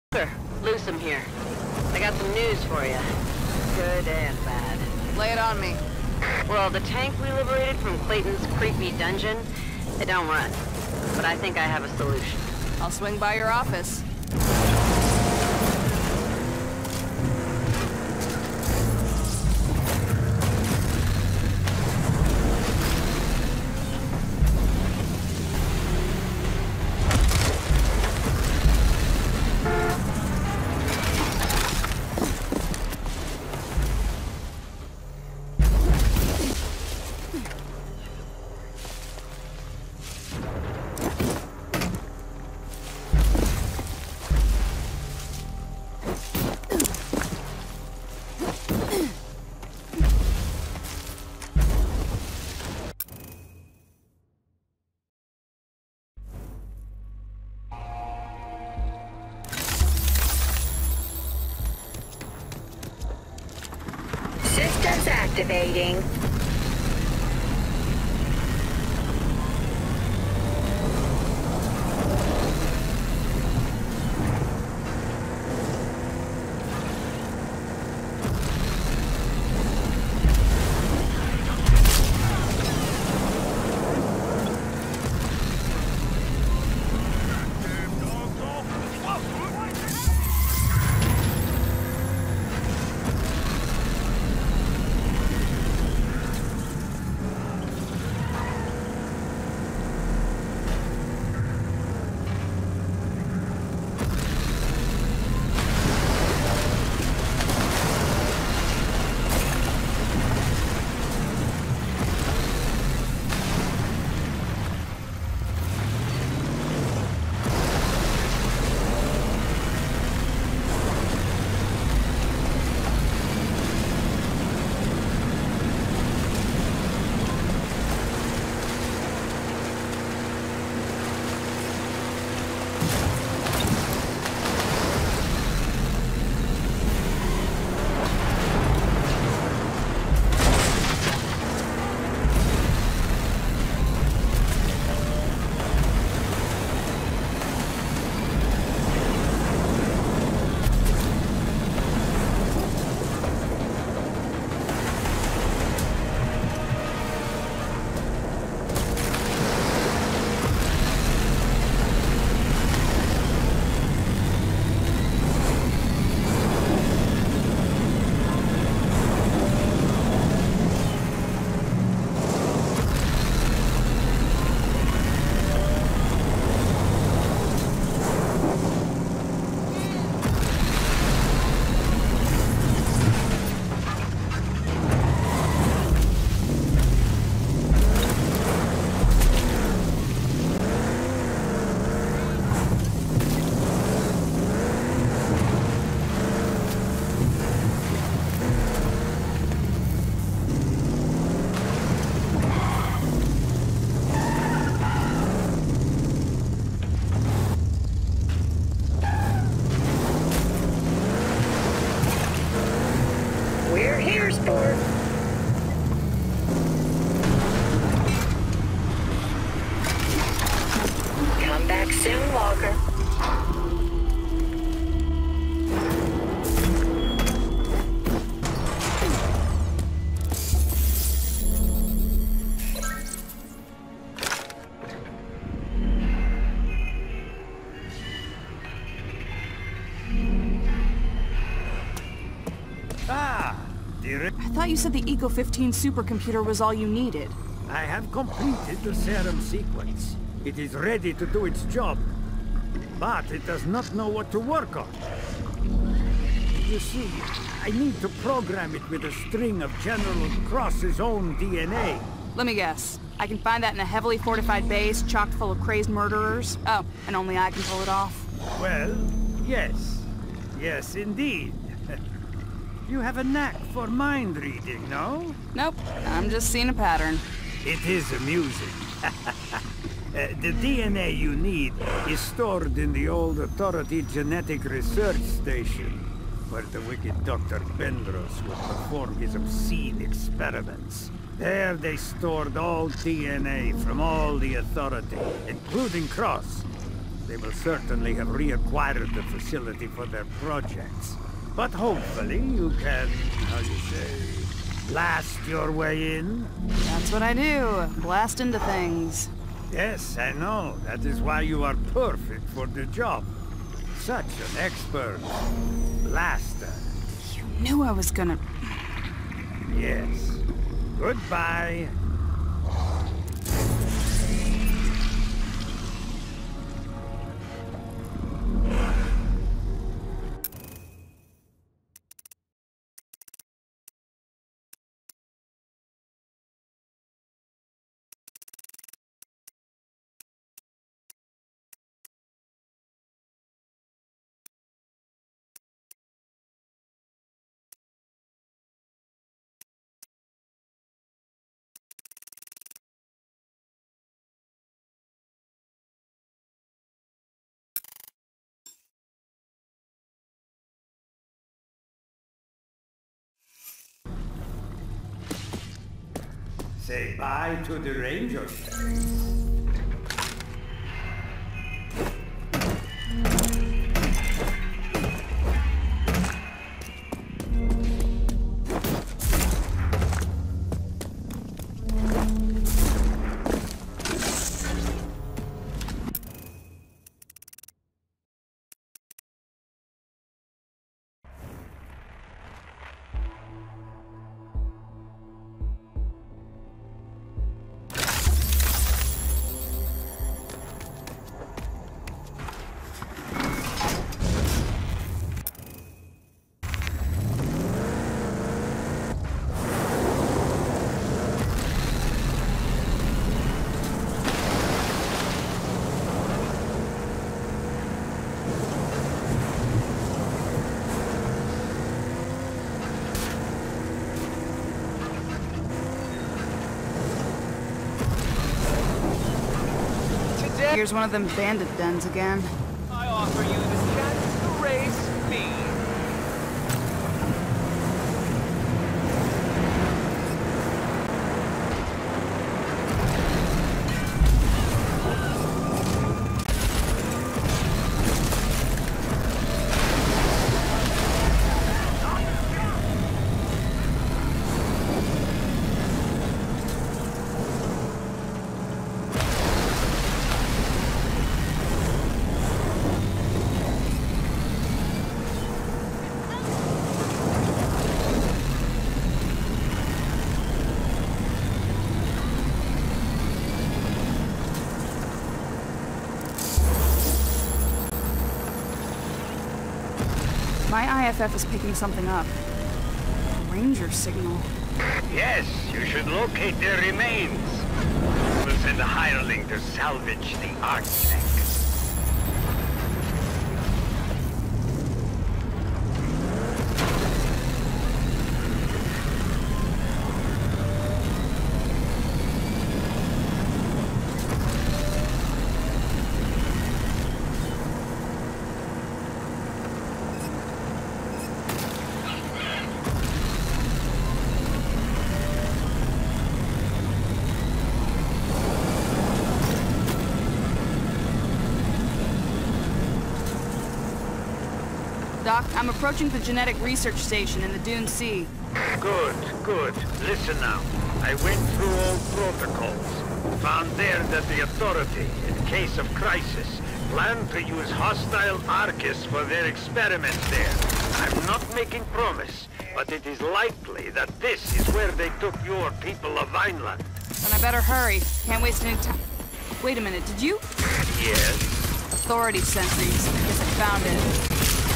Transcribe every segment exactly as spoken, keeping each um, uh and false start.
Sir, Loosum here. I got some news for you. Good and bad. Lay it on me. Well, the tank we liberated from Clayton's creepy dungeon, it don't run. But I think I have a solution. I'll swing by your office. Systems activating. We're here, sport. Come back soon, Walker. Ah, dear. I thought you said the Eco fifteen supercomputer was all you needed. I have completed the serum sequence. It is ready to do its job. But it does not know what to work on. You see, I need to program it with a string of General Cross's own D N A. Let me guess. I can find that in a heavily fortified base chock full of crazed murderers? Oh, and only I can pull it off? Well, yes. Yes, indeed. You have a knack for mind reading, no? Nope, I'm just seeing a pattern. It is amusing. uh, the D N A you need is stored in the old Authority Genetic Research Station, where the wicked Doctor Bendros would perform his obscene experiments. There they stored all D N A from all the Authority, including Cross. They will certainly have reacquired the facility for their projects. But hopefully you can, how do you say, blast your way in? That's what I do. Blast into things. Yes, I know. That is why you are perfect for the job. Such an expert blaster. You knew I was gonna... Yes. Goodbye. Say bye to the Rangers. Here's one of them bandit dens again. I offer you the chance to race me. My I F F is picking something up. A ranger signal. Yes, you should locate their remains. We'll send a hireling to salvage the artifact. Doc, I'm approaching the genetic research station in the Dune Sea. Good, good. Listen now. I went through all protocols. Found there that the Authority, in case of crisis, planned to use hostile Archists for their experiments there. I'm not making promise, but it is likely that this is where they took your people of Vineland. Then I better hurry. Can't waste any time. Wait a minute, did you? Yes? Authority sentries. I guess I found it.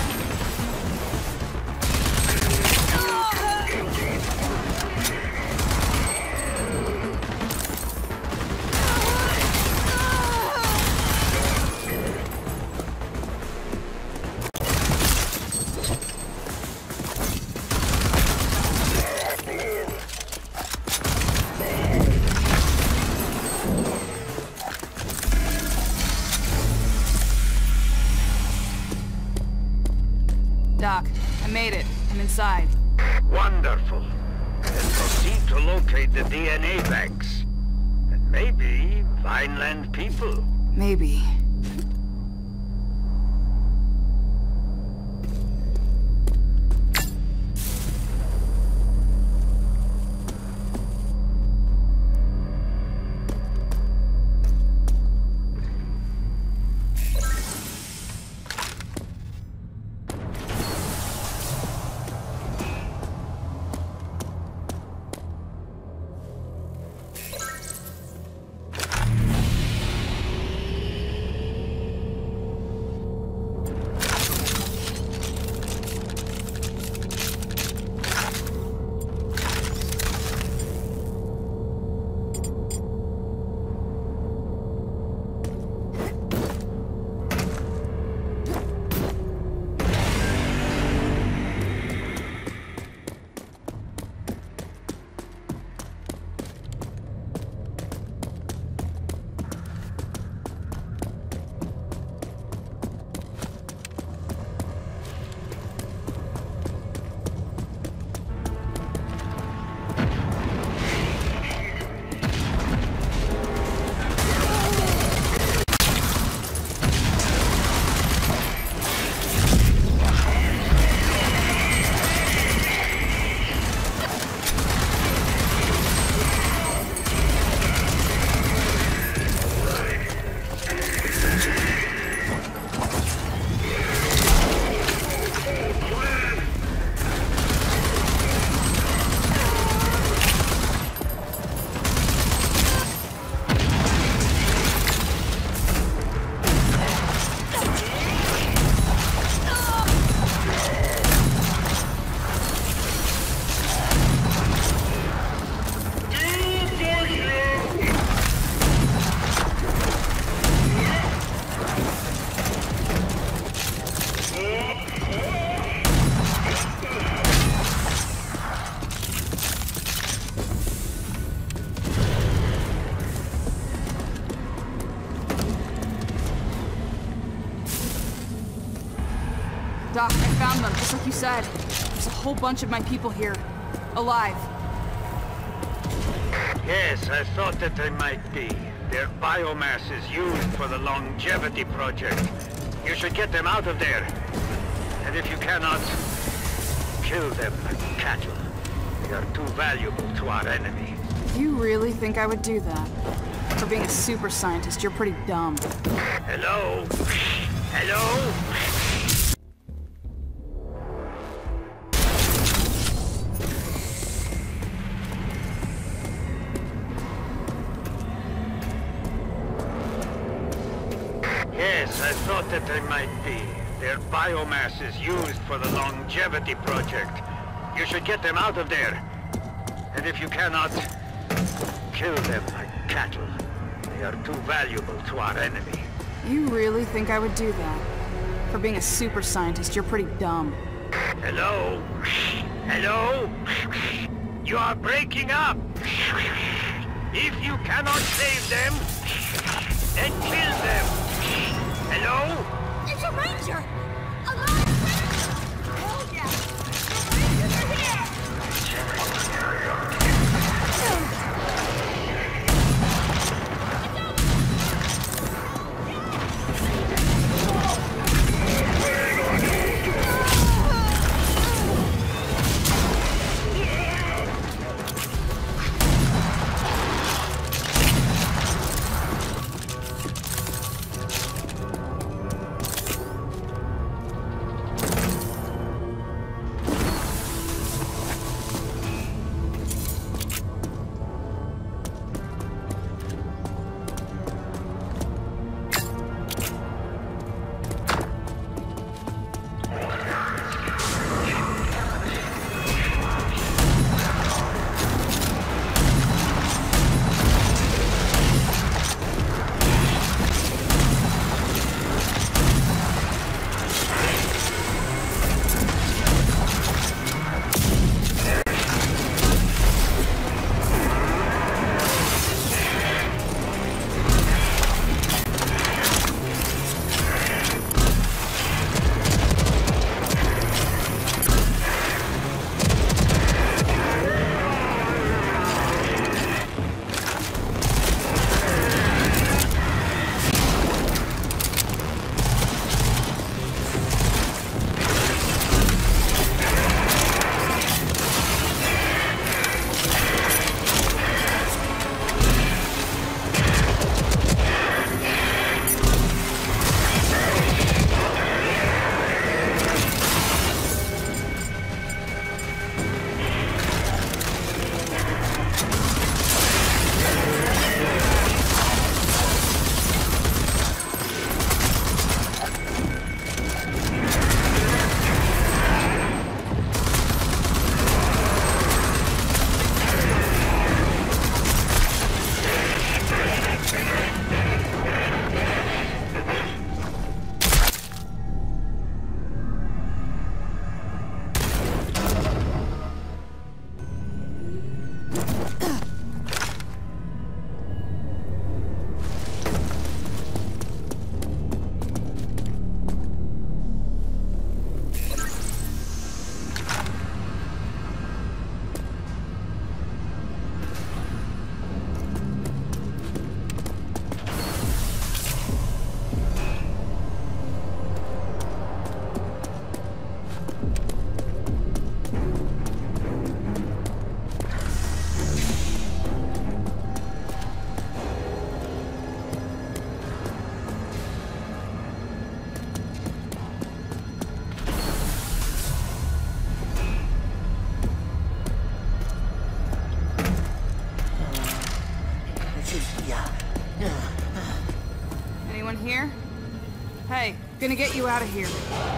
Doc, I made it. I'm inside. Wonderful. Then proceed to locate the D N A banks. And maybe Vineland people. Maybe. Doc, I found them, just like you said. There's a whole bunch of my people here. Alive. Yes, I thought that they might be. Their biomass is used for the longevity project. You should get them out of there. And if you cannot, kill them like cattle. They are too valuable to our enemy. You really think I would do that? For being a super scientist, you're pretty dumb. Hello? Hello? Yes, I thought that they might be. Their biomass is used for the longevity project. You should get them out of there. And if you cannot, kill them like cattle. They are too valuable to our enemy. You really think I would do that? For being a super scientist, you're pretty dumb. Hello? Hello? You are breaking up. If you cannot save them, then kill them. Hello? It's a ranger! Alive! Oh yeah! The rangers are here! Anyone here? Hey, gonna get you out of here.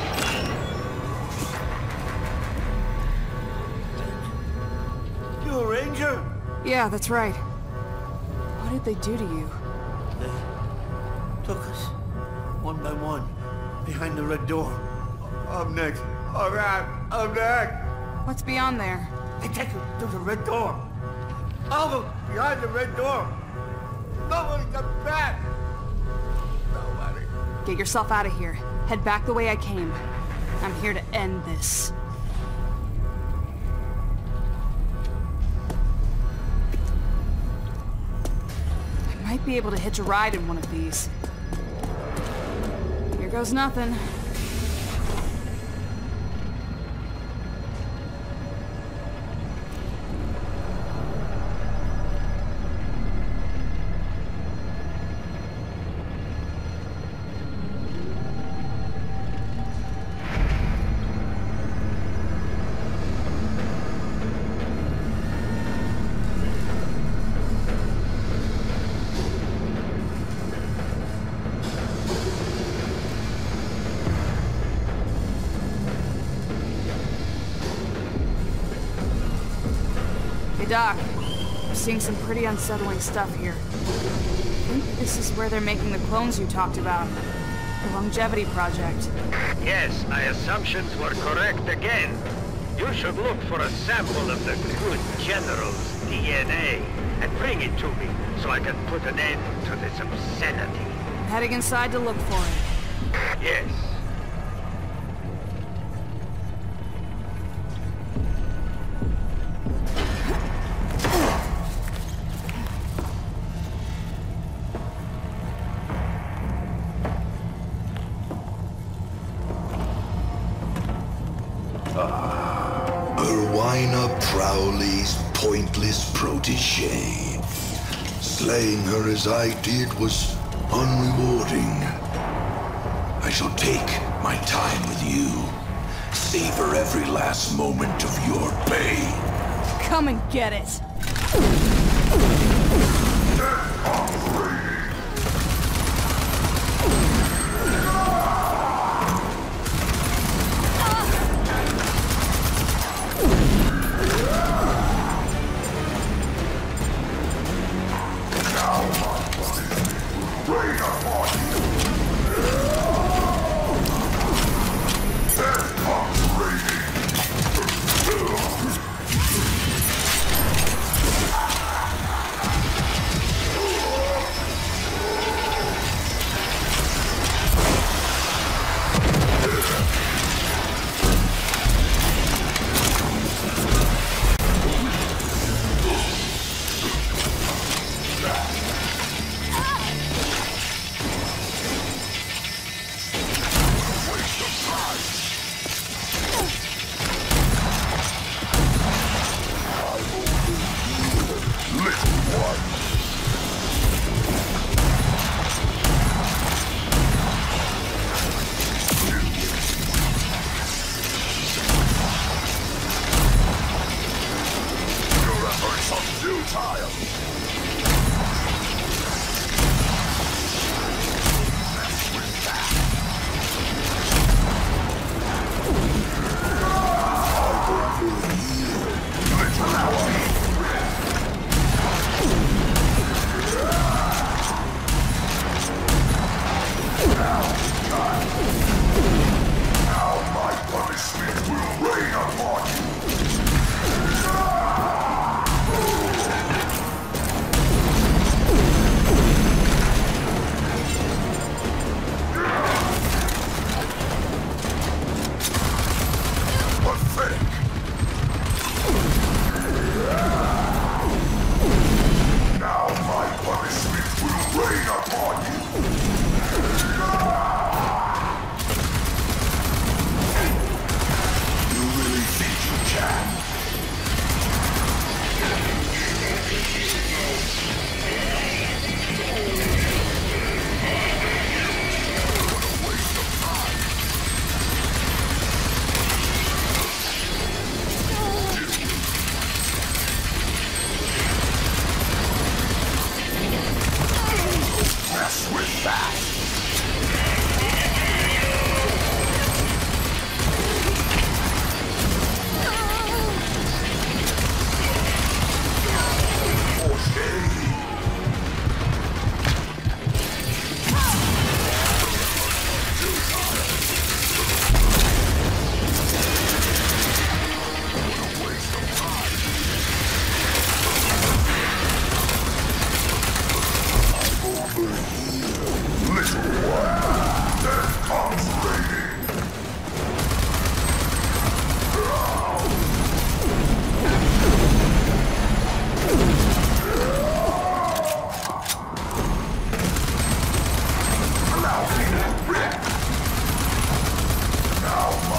You a ranger? Yeah, that's right. What did they do to you? They took us, one by one, behind the red door. I'm next. All right, I'm next. What's beyond there? They take us to the red door. All of them behind the red door. Nobody comes back. Nobody. Get yourself out of here. Head back the way I came. I'm here to end this. I might be able to hitch a ride in one of these. Here goes nothing. Hey, Doc. I'm seeing some pretty unsettling stuff here. I think this is where they're making the clones you talked about. The Longevity Project. Yes, my assumptions were correct again. You should look for a sample of the good general's D N A and bring it to me so I can put an end to this obscenity. I'm heading inside to look for it. Yes. Erwina Prowley's pointless protege. Slaying her as I did was unrewarding. I shall take my time with you. Savor every last moment of your pain. Come and get it.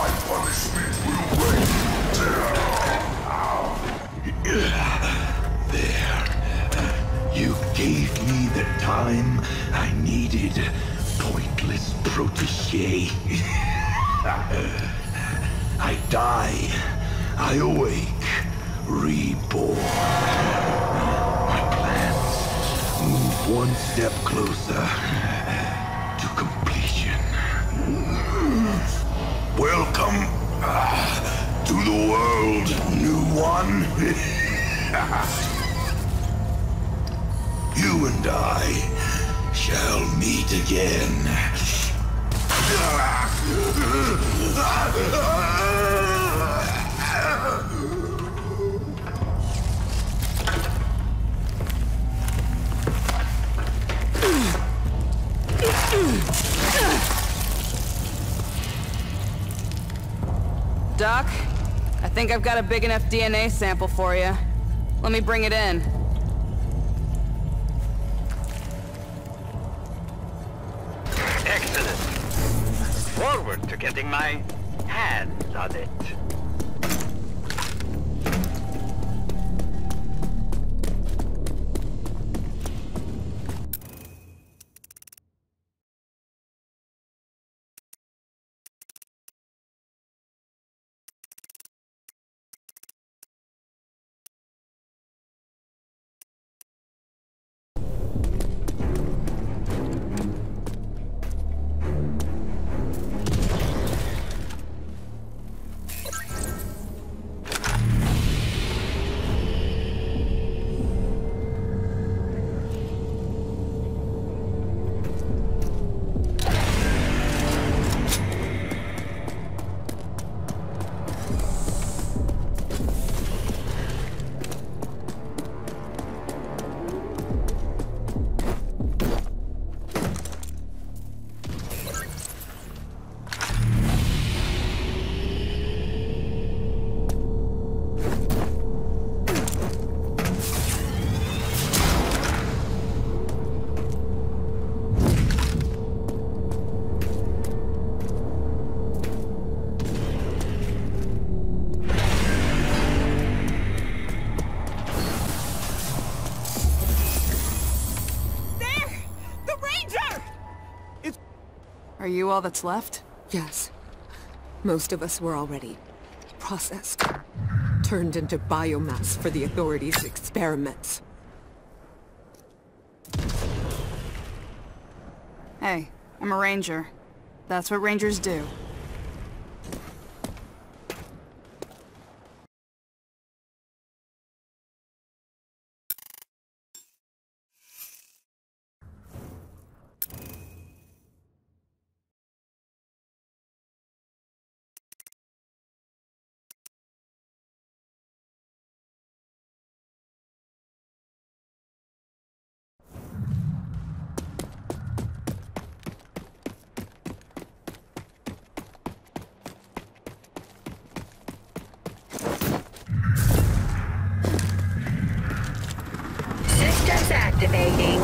My punishment will wait. There. You gave me the time I needed, pointless protege. I die. I awake. Reborn. My plans move one step closer to completion. Welcome uh, to the world, new one. You and I shall meet again. Doc, I think I've got a big enough D N A sample for you. Let me bring it in. Excellent. Forward to getting my hands on it. Are you all that's left? Yes. Most of us were already processed. Turned into biomass for the authorities' experiments. Hey, I'm a ranger. That's what rangers do. Systems activating.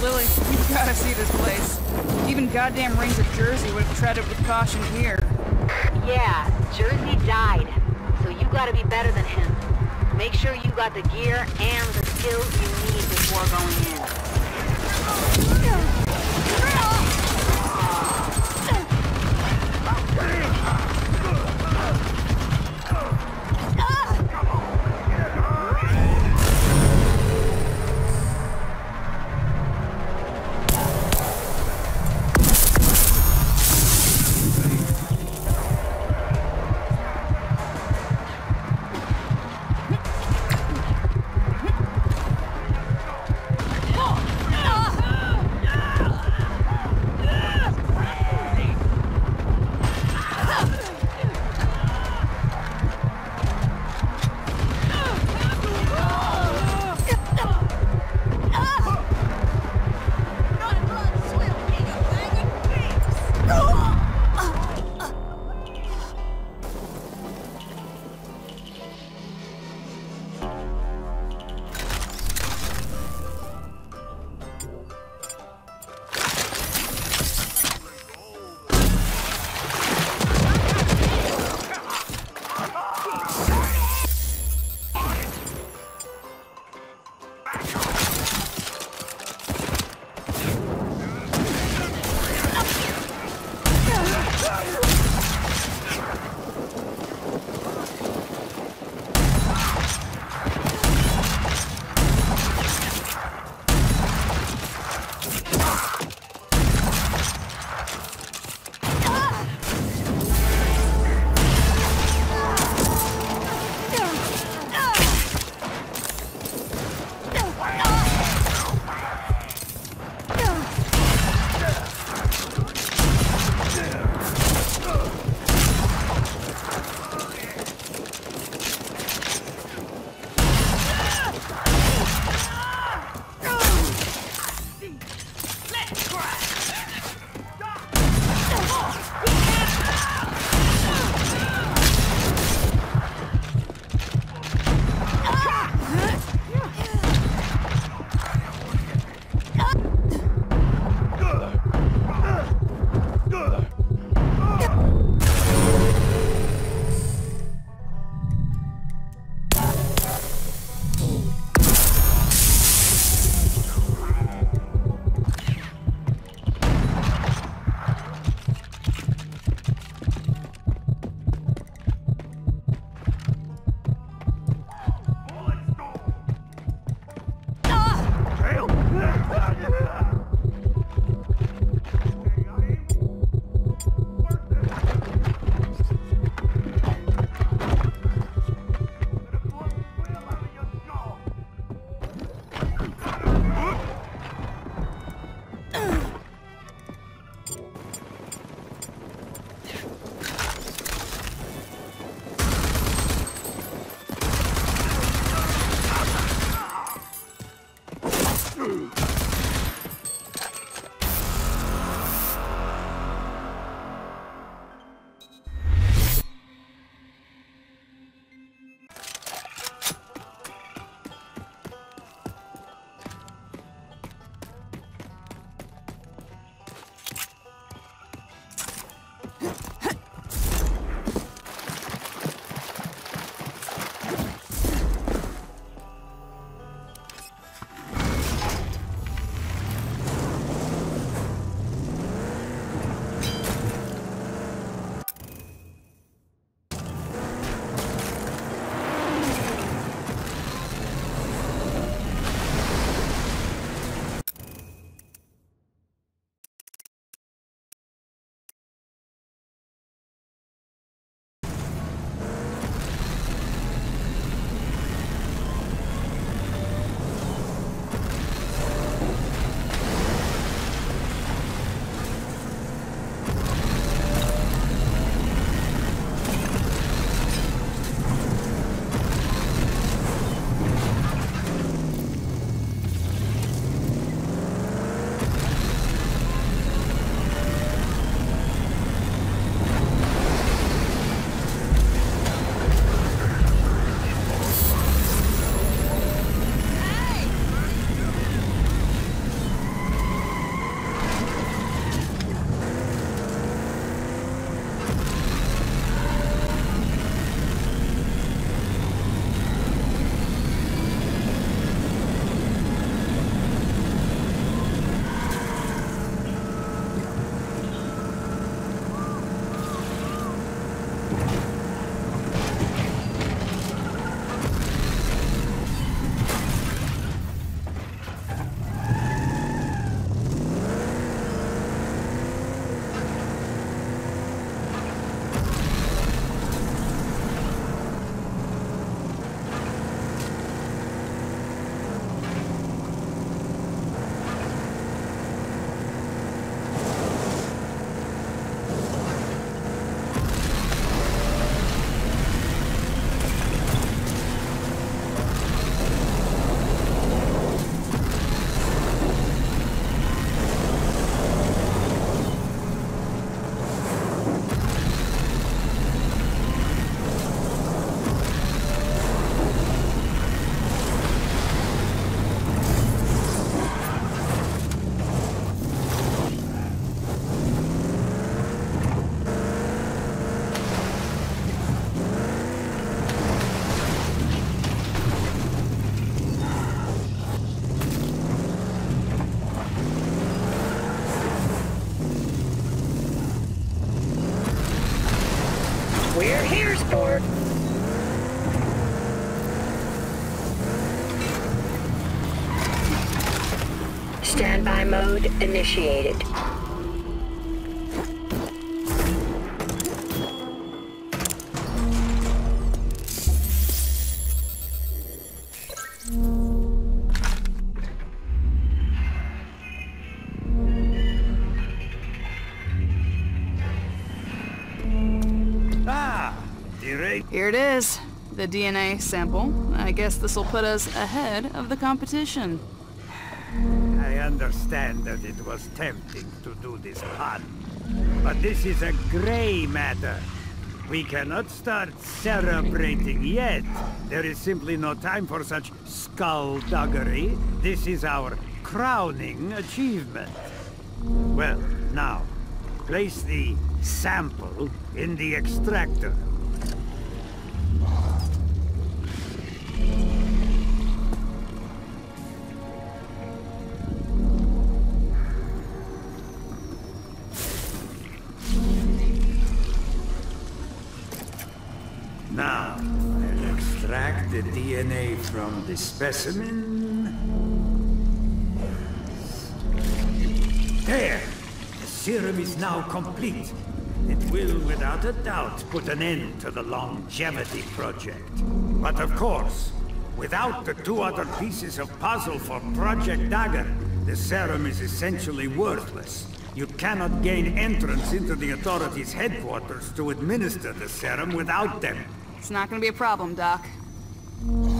Lily, you've gotta see this place. Even goddamn Ranger Jersey would have treaded with caution here. Yeah, Jersey died, so you gotta be better than him. Make sure you got the gear and the skills you need before going in. Standby mode initiated. Ah, direct. Here it is. The D N A sample. I guess this'll put us ahead of the competition. I understand that it was tempting to do this pun, but this is a gray matter. We cannot start celebrating yet. There is simply no time for such skullduggery. This is our crowning achievement. Well, now, place the sample in the extractor. Now, I'll extract the D N A from the specimen. There! The serum is now complete. It will, without a doubt, put an end to the longevity project. But of course, without the two other pieces of puzzle for Project Dagger, the serum is essentially worthless. You cannot gain entrance into the authorities' headquarters to administer the serum without them. It's not gonna be a problem, Doc.